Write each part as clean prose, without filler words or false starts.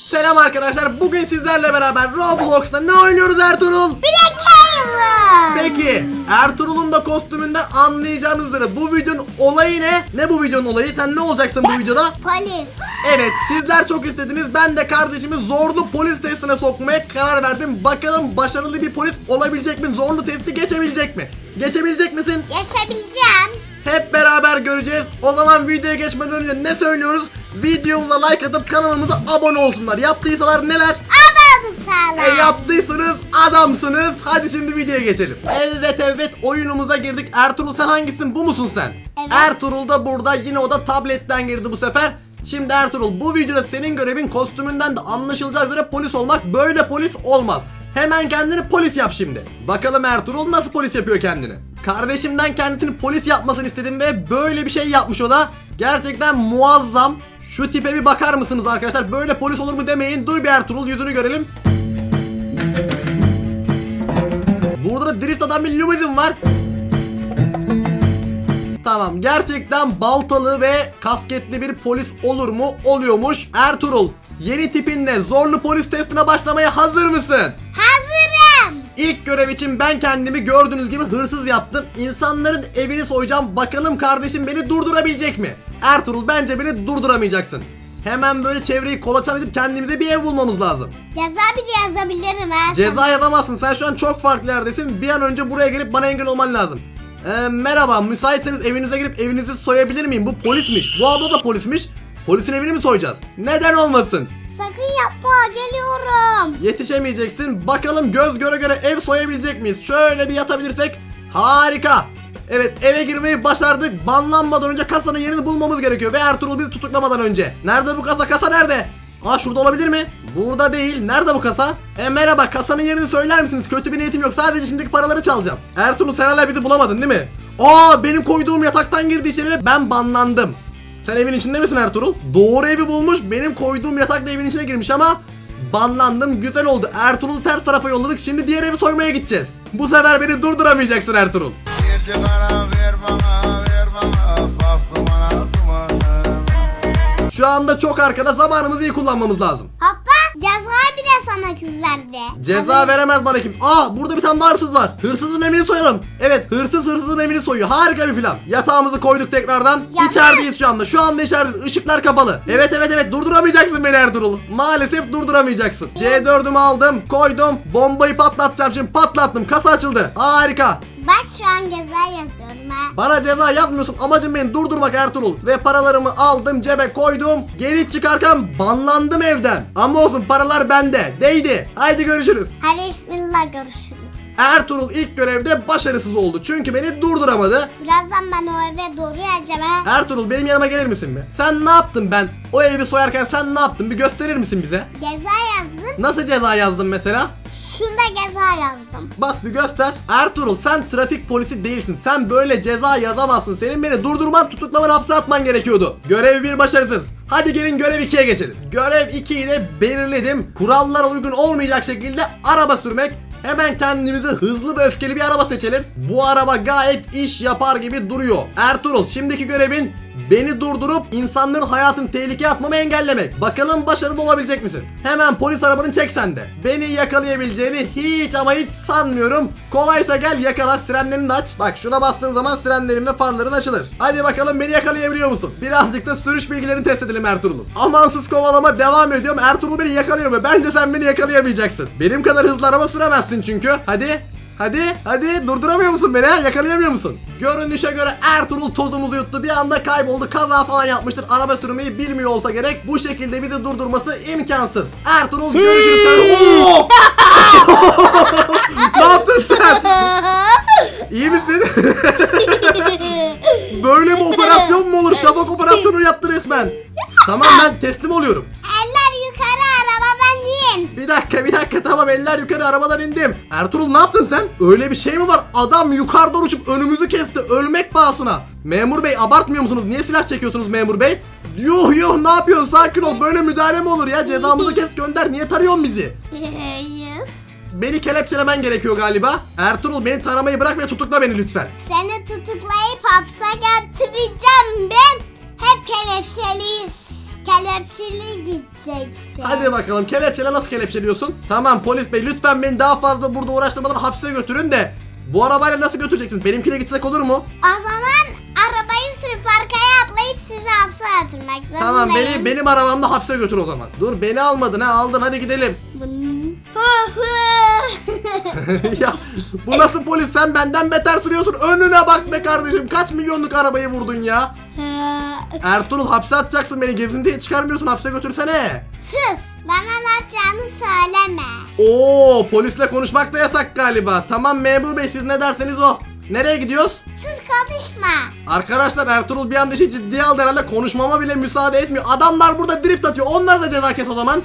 Selam arkadaşlar. Bugün sizlerle beraber Roblox'ta ne oynuyoruz Ertuğrul? Brookhaven. Peki Ertuğrul'un da kostümünden anlayacağınız üzere bu videonun olayı ne? Ne bu videonun olayı? Sen ne olacaksın bu videoda? Polis. Evet, sizler çok istediniz. Ben de kardeşimi zorlu polis testine sokmaya karar verdim. Bakalım başarılı bir polis olabilecek mi? Zorlu testi geçebilecek mi? Geçebilecek misin? Yaşayabileceğim. Hep beraber göreceğiz. O zaman videoya geçmeden önce ne söylüyoruz? Videomuza like atıp kanalımıza abone olsunlar. Yaptıysalar neler? Adam sağlam. Yaptıysanız adamsınız. Hadi şimdi videoya geçelim. Evet oyunumuza girdik. Ertuğrul sen hangisin? Bu musun sen? Evet. Ertuğrul da burada. Yine o da tabletten girdi bu sefer. Şimdi Ertuğrul, bu videoda senin görevin kostümünden de anlaşılacağı üzere polis olmak. Böyle polis olmaz. Hemen kendini polis yap şimdi. Bakalım Ertuğrul nasıl polis yapıyor kendini. Kardeşimden kendisini polis yapmasını istedim ve böyle bir şey yapmış o da. Gerçekten muazzam. Şu tipe bir bakar mısınız arkadaşlar? Böyle polis olur mu demeyin. Dur bir Ertuğrul, yüzünü görelim. Burada da drift atan bir limuzin var. Tamam, gerçekten baltalı ve kasketli bir polis olur mu? Oluyormuş. Ertuğrul, yeni tipinle zorlu polis testine başlamaya hazır mısın? Hazırım. İlk görev için ben kendimi gördüğünüz gibi hırsız yaptım. İnsanların evini soyacağım. Bakalım kardeşim beni durdurabilecek mi? Ertuğrul, bence beni durduramayacaksın. Hemen böyle çevreyi kolaçan edip kendimize bir ev bulmamız lazım. Ceza bile yazabilirim ha. Ceza yazamazsın. Sen şu an çok farklı yerdesin. Bir an önce buraya gelip bana engel olman lazım. Merhaba, müsaitseniz evinize girip evinizi soyabilir miyim? Bu polismiş. Bu abla da polismiş. Polisin evini mi soyacağız? Neden olmasın? Sakın yapma, geliyorum. Yetişemeyeceksin. Bakalım göz göre göre ev soyabilecek miyiz? Şöyle bir yatabilirsek. Harika. Evet, eve girmeyi başardık. Banlanmadan önce kasanın yerini bulmamız gerekiyor. Ve Ertuğrul bizi tutuklamadan önce. Nerede bu kasa? Kasa nerede? Aa, şurada olabilir mi? Burada değil. Nerede bu kasa? Merhaba, kasanın yerini söyler misiniz? Kötü bir niyetim yok. Sadece şimdiki paraları çalacağım. Ertuğrul, sen hala bizi bulamadın değil mi? Aa, benim koyduğum yataktan girdi içeri ve ben banlandım. Sen evin içinde misin Ertuğrul? Doğru evi bulmuş. Benim koyduğum yatakla evin içine girmiş ama banlandım. Güzel oldu. Ertuğrul'u ters tarafa yolladık. Şimdi diğer evi soymaya gideceğiz. Bu sefer beni durduramayacaksın Ertuğrul. Şu anda çok arkada, zamanımızı iyi kullanmamız lazım. Hatta ceza bile sana kız verdi. Ceza veremez bana kim? Aa, burada bir tane daha hırsız var. Hırsızın evini soyalım. Evet, hırsız hırsızın evini soyuyor. Harika bir plan. Yatağımızı koyduk tekrardan. İçerideyiz şu anda. Şu anda içerideyiz. Işıklar kapalı. Evet. Durduramayacaksın beni Ertuğrul. Maalesef durduramayacaksın. C4'ümü aldım. Koydum. Bombayı patlatacağım şimdi. Patlattım. Kasa açıldı. Harika. Bak şu an ceza yazıyorum ha. Bana ceza yazmıyorsun. Amacım beni durdurmak Ertuğrul. Ve paralarımı aldım, cebe koydum. Geri çıkarken banlandım evden. Ama olsun, paralar bende. Değdi. Haydi görüşürüz. Hadi bismillah, görüşürüz. Ertuğrul ilk görevde başarısız oldu. Çünkü beni durduramadı. Birazdan ben o eve doğru geleceğim ha. Ertuğrul, benim yanıma gelir misin be? Sen ne yaptın ben? O evi soyarken sen ne yaptın? Bir gösterir misin bize? Ceza yazdım. Nasıl ceza yazdın mesela? Şunda ceza yazdım. Bas bir göster. Ertuğrul, sen trafik polisi değilsin. Sen böyle ceza yazamazsın. Senin beni durdurman, tutuklaman, hapse atman gerekiyordu. Görev 1 başarısız. Hadi gelin görev 2'ye geçelim. Görev 2'yi de belirledim. Kurallara uygun olmayacak şekilde araba sürmek. Hemen kendimize hızlı ve öfkeli bir araba seçelim. Bu araba gayet iş yapar gibi duruyor. Ertuğrul, şimdiki görevin beni durdurup insanların hayatını tehlikeye atmamı engellemek. Bakalım başarılı olabilecek misin? Hemen polis arabanı çek sen de. Beni yakalayabileceğini hiç ama hiç sanmıyorum. Kolaysa gel yakala, sirenlerini de aç. Bak, şuna bastığın zaman sirenlerin ve farların açılır. Hadi bakalım, beni yakalayabiliyor musun? Birazcık da sürüş bilgilerini test edelim Ertuğrul'um. Amansız kovalama devam ediyorum. Ertuğrul beni yakalıyor mu? Bence sen beni yakalayamayacaksın. Benim kadar hızlı araba süremezsin çünkü. Hadi durduramıyor musun beni ha? Yakalayamıyor musun? Görünüşe göre Ertuğrul tozumuzu yuttu. Bir anda kayboldu. Kaza falan yapmıştır. Araba sürmeyi bilmiyor olsa gerek. Bu şekilde bizi durdurması imkansız. Ertuğrul, görüşürüz kardeşim. Ne yaptın sen? İyi misin? Böyle bir operasyon mu olur? Şafak operasyonu yaptı resmen. Tamam, ben teslim oluyorum. Eller yukarı, arabadan in. Bir dakika, tamam, eller yukarı, arabadan indim. Ertuğrul, ne yaptın sen? Öyle bir şey mi var? Adam yukarıdan uçup önümüzü kesti, ölmek pahasına. Memur bey, abartmıyor musunuz? Niye silah çekiyorsunuz memur bey? Yuh, ne yapıyorsun? Sakin ol, böyle müdahale mi olur ya? Cezamızı kes, gönder. Niye tarıyorsun bizi? Yes. Beni kelepçelemen gerekiyor galiba. Ertuğrul, beni taramayı bırak ve tutukla beni lütfen. Seni tutuklayıp hapse getireceğim ben. Hep kelepçeliyiz. Kelepçeli gideceksin. Hadi bakalım, kelepçele nasıl kelepçeliyorsun? Tamam polis bey, lütfen beni daha fazla burada uğraştırmadan hapse götürün de bu arabayla nasıl götüreceksin? Benimkine gitsek olur mu? O zaman arabayı sürüp arkaya atlayıp sizi hapse yatırmak zorundayım. Tamam, benim arabamda hapse götür o zaman. Dur, beni almadın ha, aldın, hadi gidelim. Ya bu nasıl polis, sen benden beter sürüyorsun, önüne bak be kardeşim, kaç milyonluk arabayı vurdun ya. Ertuğrul, hapse atacaksın beni, gezintiye çıkarmıyorsun, hapse götürsene. Sus, bana ne yapacağını söyleme. Oo, polisle konuşmak da yasak galiba. Tamam memur bey, siz ne derseniz o. Nereye gidiyoruz? Sus, konuşma. Arkadaşlar, Ertuğrul bir anda işi ciddiye aldı herhalde, konuşmama bile müsaade etmiyor. Adamlar burada drift atıyor, onlara da ceza kes o zaman.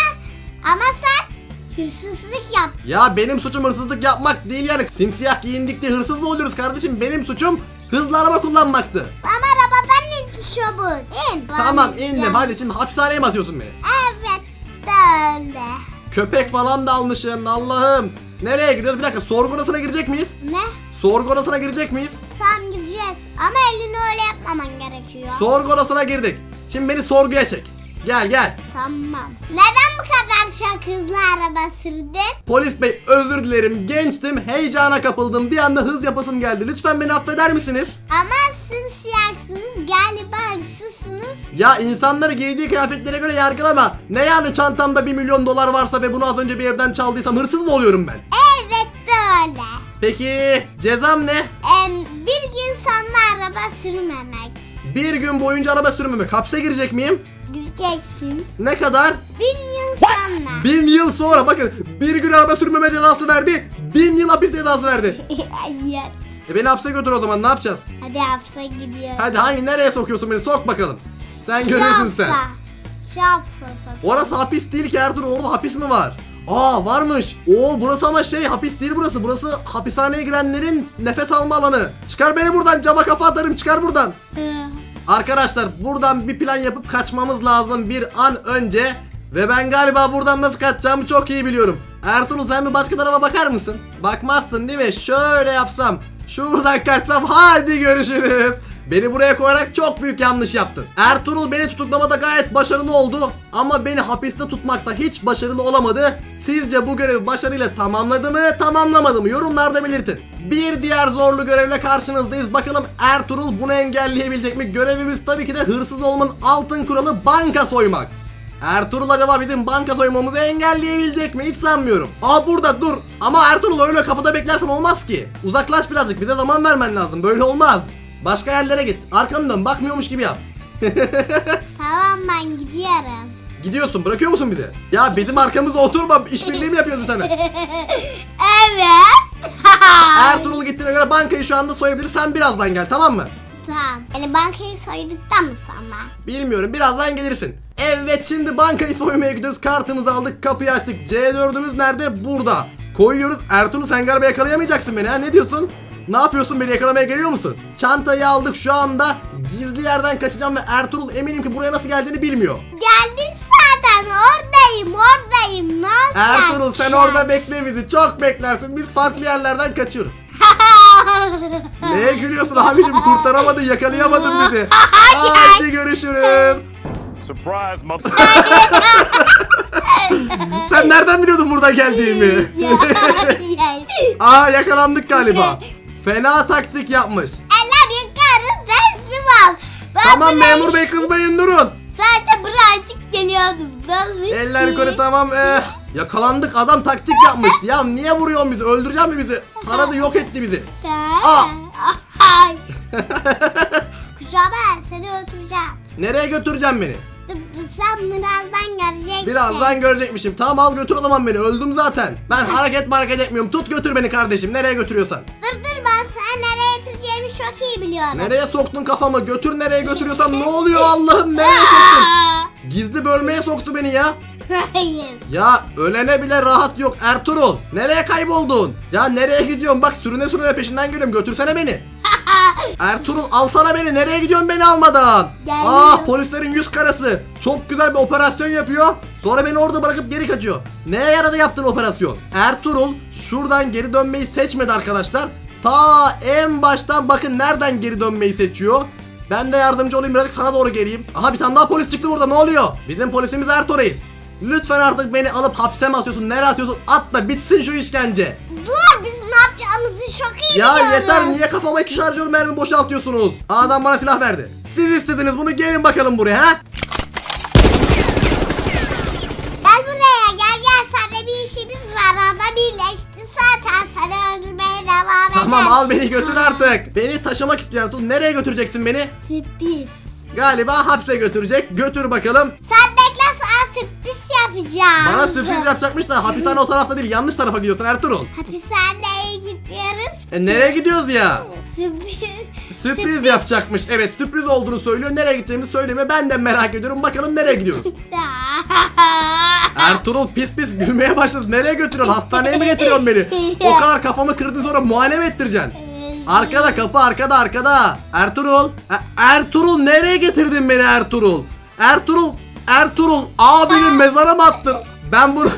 Ama sen hırsızlık yap. Ya benim suçum hırsızlık yapmak değil yani. Simsiyah giyindik diye hırsız mı oluyoruz kardeşim? Benim suçum hızlı araba kullanmaktı. Ama arabadan in çabuk. İn. Tamam indim, hadi şimdi hapishaneye mi atıyorsun beni? Evet öyle. Köpek falan da almışsın, Allah'ım. Nereye gidiyoruz? Bir dakika, sorgu odasına girecek miyiz? Ne? Sorgu odasına girecek miyiz? Tamam, gideceğiz. Ama elini öyle yapmaman gerekiyor. Sorgu odasına girdik. Şimdi beni sorguya çek. Gel. Tamam. Neden bu kadar çok hızlı araba sürdün? Polis bey, özür dilerim, gençtim, heyecana kapıldım, bir anda hız yapasım geldi. Lütfen beni affeder misiniz? Ama simsiyahsınız, galiba hırsızsınız. Ya insanları giydiği kıyafetlere göre yargılama. Ne yani çantamda 1 milyon dolar varsa ve bunu az önce bir evden çaldıysam hırsız mı oluyorum ben? Evet öyle. Peki cezam ne? Bir gün sonra araba sürmemek. Bir gün boyunca araba sürmemek. Hapse girecek miyim? Gireceksin. Ne kadar? 1000 yıl sonra. 1000 yıl sonra, bakın, bir gün araba sürmeme cezası verdi, 1000 yıl hapis cezası verdi. Evet. Beni hapse götür o zaman, ne yapacağız? Hadi hapse gidiyoruz. Hadi nereye sokuyorsun beni, sok bakalım. Sen görürsün sen. Şu hapse sok. Orası hapis değil ki Ertuğrul, orada hapis mi var? Aa, varmış. Oo, burası ama hapis değil burası. Burası hapishaneye girenlerin nefes alma alanı. Çıkar beni buradan, cama kafa atarım, çıkar buradan. Arkadaşlar, buradan bir plan yapıp kaçmamız lazım bir an önce. Ve ben galiba buradan nasıl kaçacağımı çok iyi biliyorum. Ertuğrul, sen bir başka tarafa bakar mısın? Bakmazsın değil mi? Şöyle yapsam, şuradan kaçsam, hadi görüşürüz. Beni buraya koyarak çok büyük yanlış yaptın. Ertuğrul beni tutuklamada gayet başarılı oldu. Ama beni hapiste tutmakta hiç başarılı olamadı. Sizce bu görevi başarıyla tamamladı mı, tamamlamadı mı? Yorumlarda belirtin. Bir diğer zorlu görevle karşınızdayız. Bakalım Ertuğrul bunu engelleyebilecek mi? Görevimiz tabii ki de hırsız olmanın altın kuralı, banka soymak. Ertuğrul acaba bizim banka soymamızı engelleyebilecek mi? Hiç sanmıyorum. Aa, burada dur. Ama Ertuğrul, öyle kapıda beklersen olmaz ki. Uzaklaş birazcık, bize zaman vermen lazım. Böyle olmaz. Başka yerlere git. Arkanı dön, bakmıyormuş gibi yap. Tamam, ben gidiyorum. Gidiyorsun, bırakıyor musun bizi? Ya bizim arkamıza oturma, işbirliği mi yapıyorsun sen? Evet. Ertuğrul gittiğine göre bankayı şu anda soyabilir. Sen birazdan gel, tamam mı? Tamam. Yani bankayı soyduktan mı sonra? Bilmiyorum, birazdan gelirsin. Evet, şimdi bankayı soymaya gidiyoruz. Kartımızı aldık, kapıyı açtık. C4'ümüz nerede? Burada. Koyuyoruz. Ertuğrul, sen galiba yakalayamayacaksın beni ha, ne diyorsun? Ne yapıyorsun, beni yakalamaya geliyor musun? Çantayı aldık şu anda. Gizli yerden kaçacağım ve Ertuğrul eminim ki buraya nasıl geleceğini bilmiyor. Geldim zaten, oradayım. Ne olacak? Ertuğrul, sen orada bekle bizi. Çok beklersin. Biz farklı yerlerden kaçıyoruz. Neye gülüyorsun abicim? Kurtaramadın, yakalayamadın bizi. Hadi görüşürüz. Surprise, mother. Sen nereden biliyordun burada geleceğimi? Aa, yakalandık galiba. Fena taktik yapmış. Eller yukarı, teslim ol. Tamam memur bey, kızmayın, durun. Zaten birazcık geliyordum. Eller yukarı, tamam. Yakalandık, adam taktik yapmış. Ya niye vuruyorsun bizi? Öldürecek mi bizi? Taradı, yok etti bizi. Aa. Kuşabe, seni öldüreceğim. Nereye götüreceğim beni? Sen birazdan göreceksin. Birazdan görecekmişim. Tamam, al götür o zaman beni. Öldüm zaten. Ben hareket etmiyorum. Tut götür beni kardeşim. Nereye götürüyorsan. Dur, ben sana nereye getireceğimi çok iyi biliyorum. Nereye soktun kafamı? Götür, nereye götürüyorsan. Ne oluyor Allah'ım? Nereye soktun? Gizli bölmeye soktu beni ya. Hayır. Ya ölene bile rahat yok Ertuğrul. Nereye kayboldun? Ya nereye gidiyorsun? Bak, sürüne peşinden geliyorum. Götürsene beni. Ertuğrul, alsana beni. Nereye gidiyorsun beni almadan? Gelmiyorum. Polislerin yüz karası. Çok güzel bir operasyon yapıyor. Sonra beni orada bırakıp geri kaçıyor. Neye yaradı yaptığın operasyon? Ertuğrul şuradan geri dönmeyi seçmedi arkadaşlar. Ta en baştan bakın nereden geri dönmeyi seçiyor. Ben de yardımcı olayım, birazcık sana doğru geleyim. Aha bir tane daha polis çıktı burada, ne oluyor? Bizim polisimiz Ertuğ Reis. Lütfen artık beni alıp hapse mi atıyorsun? Nereye atıyorsun? Atla, bitsin şu işkence. Dur, biz ne yapacağımızı çok iyi Ya biliyoruz. yeter, niye kafama 2 şarjör mermi boşaltıyorsunuz? Adam bana silah verdi. Siz istediniz bunu, gelin bakalım buraya ha. Gel buraya, gel. Seninle bir işimiz var. Orada birleşti zaten. Seni öldürmeye devam edelim. Tamam, al beni götür artık. Beni taşımak istiyor Ertuğ. Nereye götüreceksin beni? Sürpriz. Galiba hapse götürecek. Götür bakalım. Sen bekle, sana sürpriz yapacağım. Bana sürpriz yapacakmış da hapishane o tarafta değil, yanlış tarafa gidiyorsun Ertuğrul. Hapishaneye gidiyoruz. Nereye gidiyoruz ya? Sürpriz. Sürpriz yapacakmış. Evet, sürpriz olduğunu söylüyor. Nereye gideceğimizi söyleme. Ben de merak ediyorum. Bakalım nereye gidiyoruz? Ertuğrul pis pis gülmeye başladı. Nereye götürüyorsun? Hastaneye mi getiriyorsun beni? O kadar kafamı kırdın, sonra muayene mi ettireceksin? Arkada, kapı arkada. Ertuğrul. Ertuğrul, nereye getirdin beni Ertuğrul? Ertuğrul abinin mezara mı attın? Ben bunu...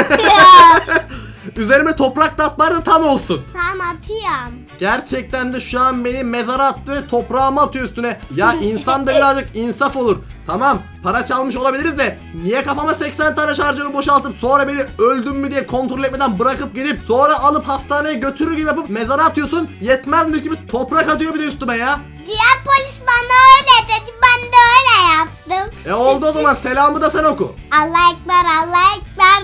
Üzerime toprak da atmadı, tam olsun. Tamam, atıyorum. Gerçekten de şu an beni mezara attı ve toprağımı atıyor üstüne. Ya insan da birazcık insaf olur. Tamam, para çalmış olabiliriz de niye kafama 80 tane şarjörü boşaltıp sonra beni öldüm mü diye kontrol etmeden bırakıp gidip sonra alıp hastaneye götürür gibi yapıp mezara atıyorsun. Yetmezmiş gibi toprak atıyor bir de üstüme ya. Diğer polis bana öyle dedi. Ben de öyle yaptım. Oldu o zaman, selamı da sen oku. Allah ekber, Allah ekber.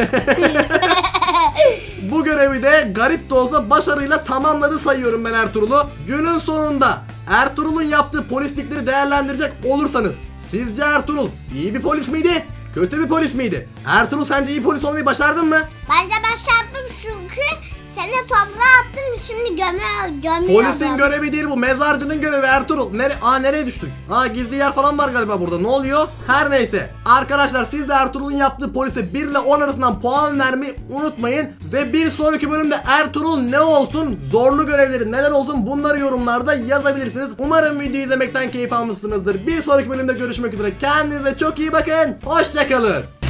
Bu görevi de garip de olsa başarıyla tamamladı sayıyorum ben Ertuğrul'u. Günün sonunda Ertuğrul'un yaptığı polislikleri değerlendirecek olursanız sizce Ertuğrul iyi bir polis miydi? Kötü bir polis miydi? Ertuğrul, sence iyi polis olmayı başardın mı? Bence başardım çünkü seni toprağa attım, şimdi gömüyorum. Polisin görevi değil bu, mezarcının görevi Ertuğrul. Nereye düştük? Gizli yer falan var galiba burada, ne oluyor? Her neyse arkadaşlar, siz de Ertuğrul'un yaptığı polise 1 ile 10 arasından puan vermeyi unutmayın. Ve bir sonraki bölümde Ertuğrul ne olsun, zorlu görevleri neler olsun, bunları yorumlarda yazabilirsiniz. Umarım videoyu izlemekten keyif almışsınızdır. Bir sonraki bölümde görüşmek üzere, kendinize çok iyi bakın, hoşçakalın.